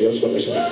よろしくお願いします。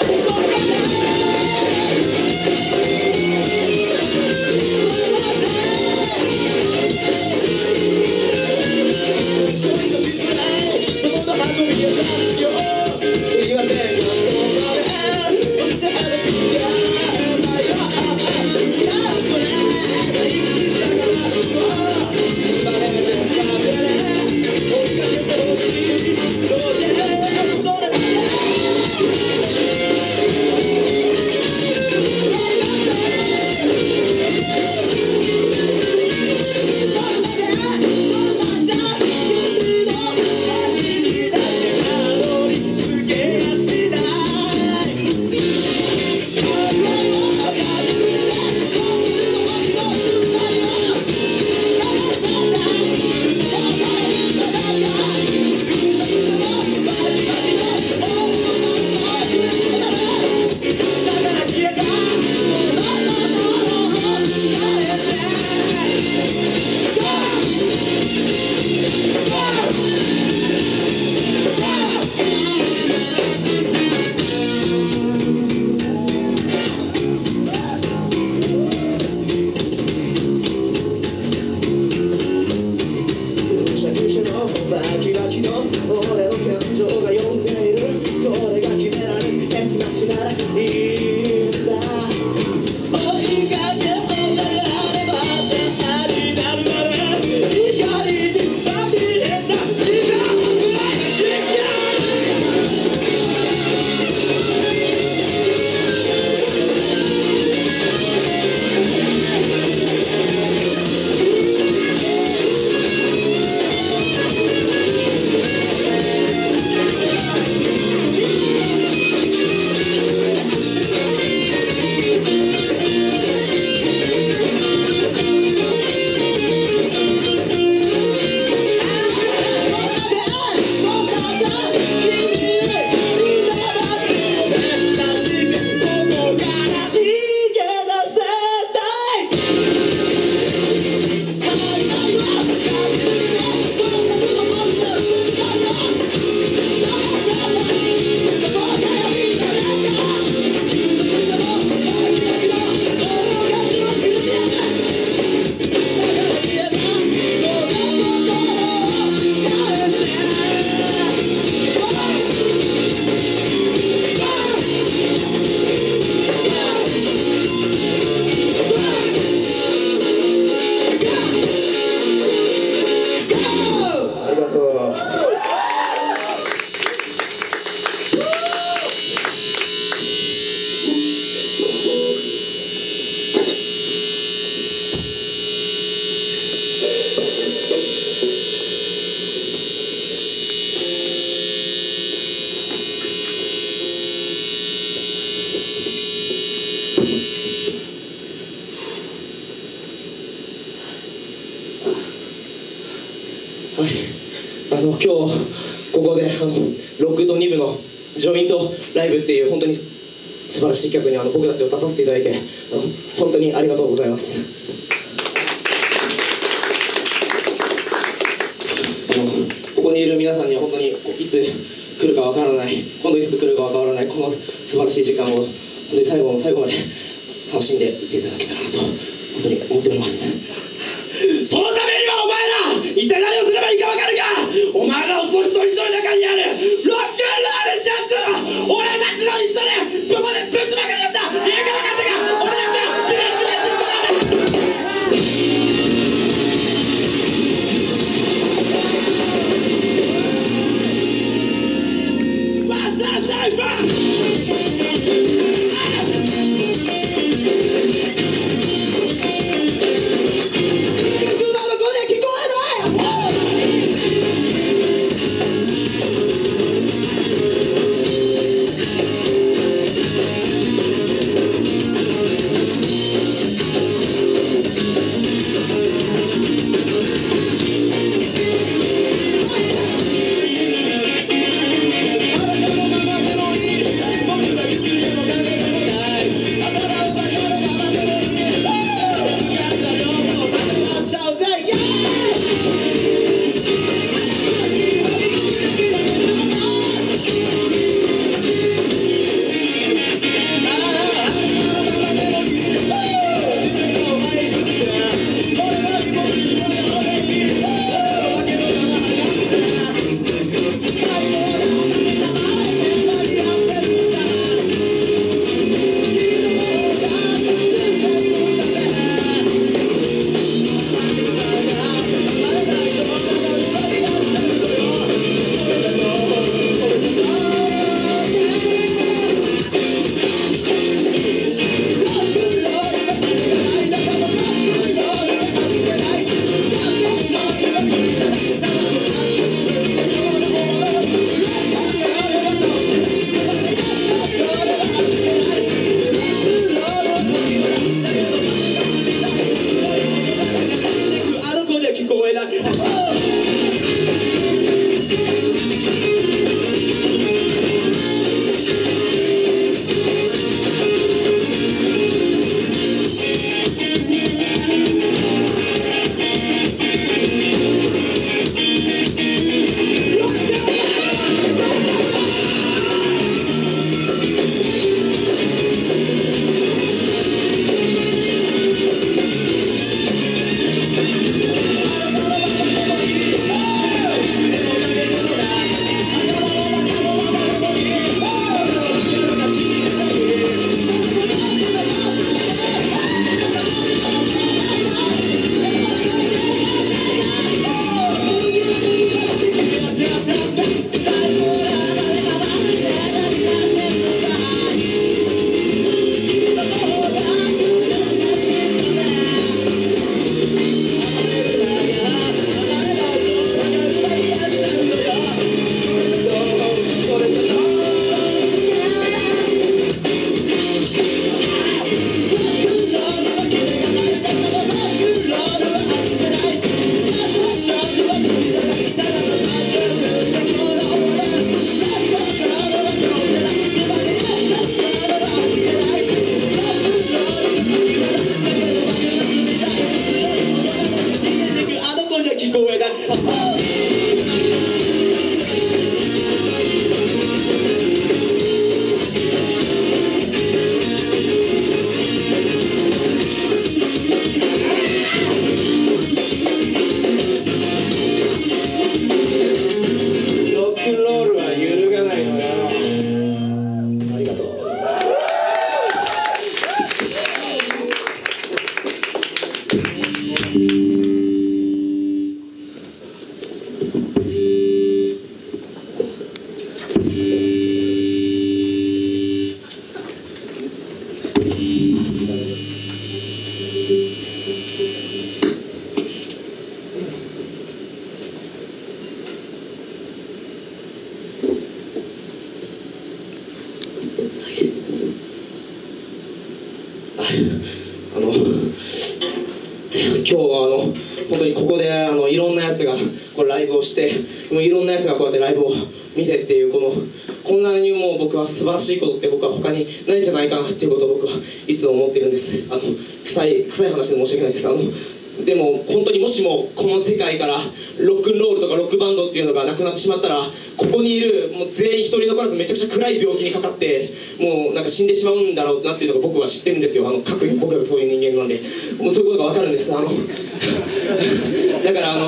今日ここでロックと2部のジョイントライブっていう本当に素晴らしい企画に僕たちを出させていただいて本当にありがとうございます。ここにいる皆さんには本当にいつ来るかわからない、今度いつ来るかわからないこの素晴らしい時間を本当に最後の最後まで楽しんでいっていただけたらなと本当に思っております。そのためにはお前ら一体何をすればいいか分かるか。お前らをその一人一人の中にあるロックンロールってやつを俺たちの一緒にここでぶちまけるんだ。いいか分かったか。俺たちはビリジメントだ。 今日は本当にここでいろんなやつがこれライブをしてもういろんなやつがこうやってライブを見てっていうこんなにもう僕は素晴らしいことって僕は他にないんじゃないかなっていうことを僕はいつも思っているんです。臭い話で申し訳ないです。でも本当にもしもこの世界からロックンロールとかロックバンドっていうのがなくなってしまったら、ここにいるもう全員一人残らずめちゃくちゃ暗い病気にかかってもうなんか死んでしまうんだろうなっていうのが僕は知ってるんですよ。僕がそういう人間なんでもうそういうことが分かるんです。だから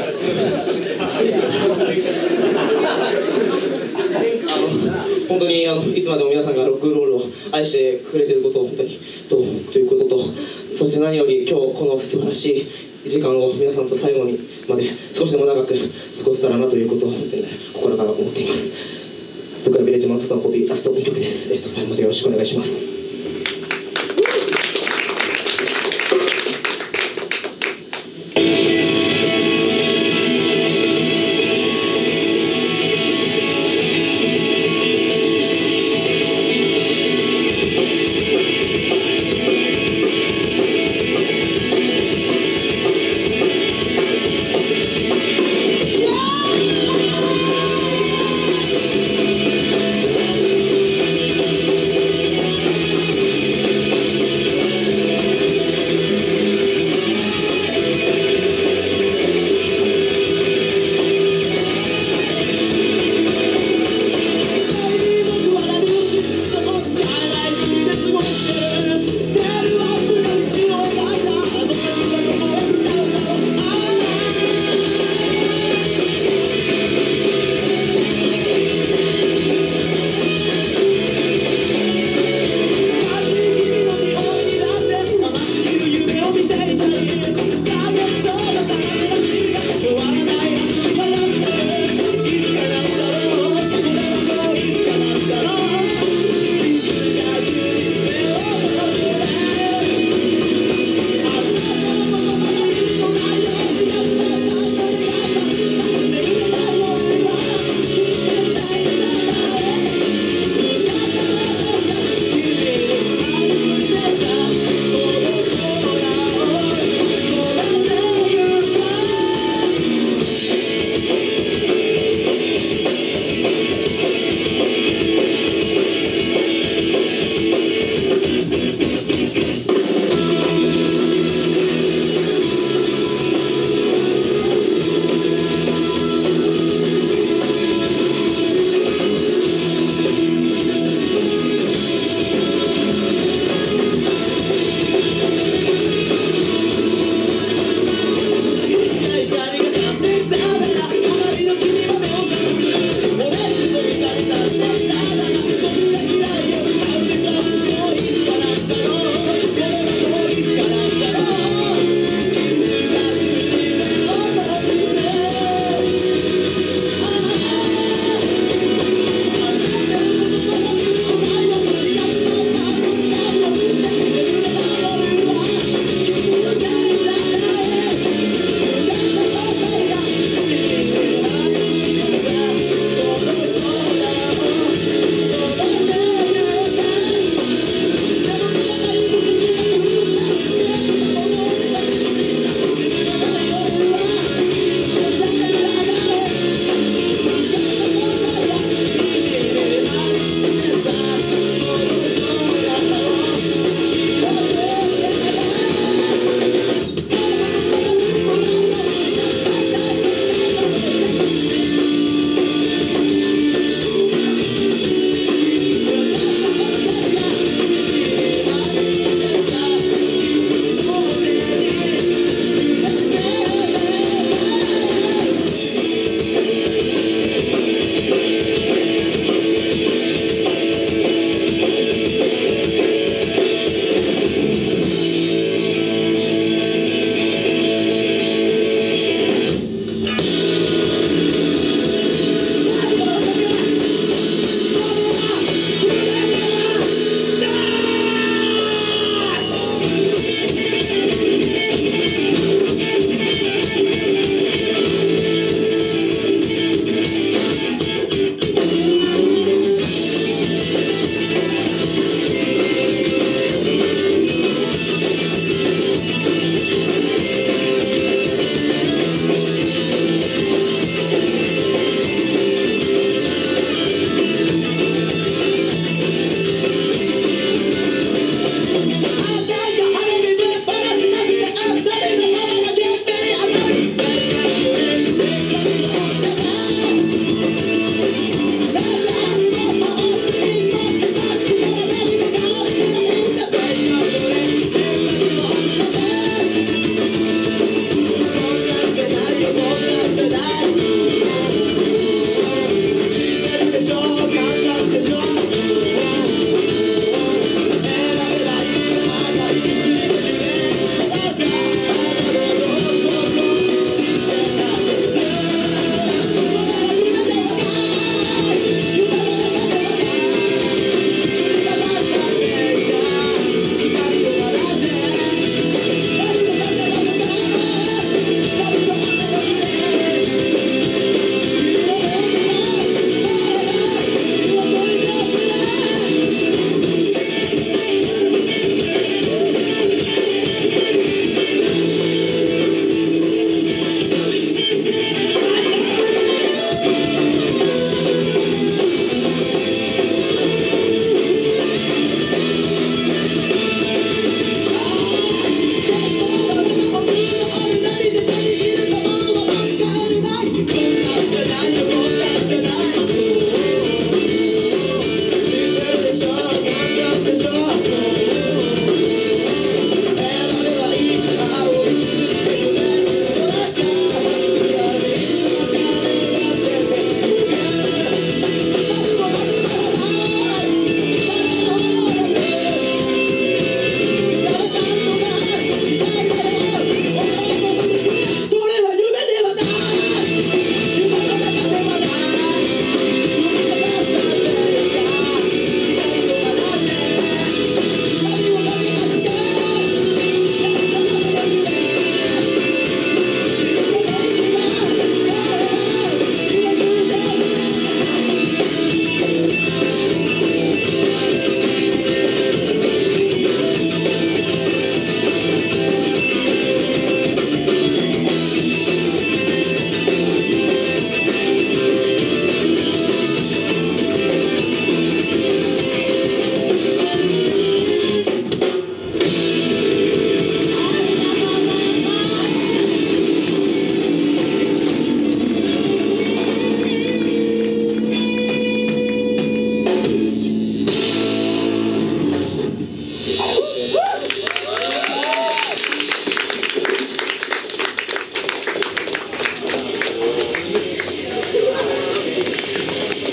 本当にいつまでも皆さんがロックンロールを愛してくれてることを本当にということと、そして何より今日この素晴らしい時間を皆さんと最後にまで少しでも長く過ごせたらなということを本当に心から思っています。僕はビレッジマンスターコピーラスト2曲です。最後までよろしくお願いします。